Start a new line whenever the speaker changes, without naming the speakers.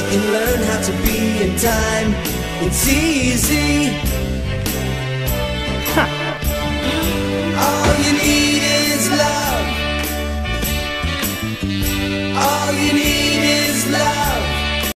and learn how to be in time. It's easy.